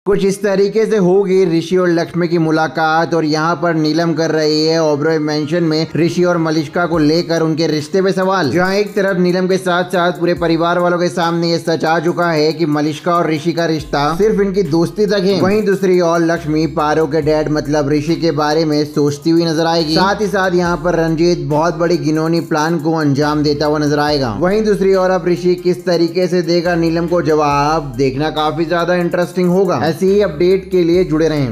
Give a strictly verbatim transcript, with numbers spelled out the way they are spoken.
कुछ इस तरीके से होगी ऋषि और लक्ष्मी की मुलाकात और यहाँ पर नीलम कर रही है ओबरॉय मेंशन में ऋषि और मलिष्का को लेकर उनके रिश्ते पे सवाल। जहाँ एक तरफ नीलम के साथ साथ पूरे परिवार वालों के सामने ये सच आ चुका है कि मलिष्का और ऋषि का रिश्ता सिर्फ इनकी दोस्ती तक है, वहीं दूसरी ओर लक्ष्मी पारो के डैड मतलब ऋषि के बारे में सोचती हुई नजर आएगी। साथ ही साथ यहाँ पर रंजीत बहुत बड़ी घिनौनी प्लान को अंजाम देता हुआ नजर आएगा। वहीं दूसरी ओर अब ऋषि किस तरीके से देगा नीलम को जवाब, देखना काफी ज्यादा इंटरेस्टिंग होगा। ऐसी ही अपडेट के लिए जुड़े रहें।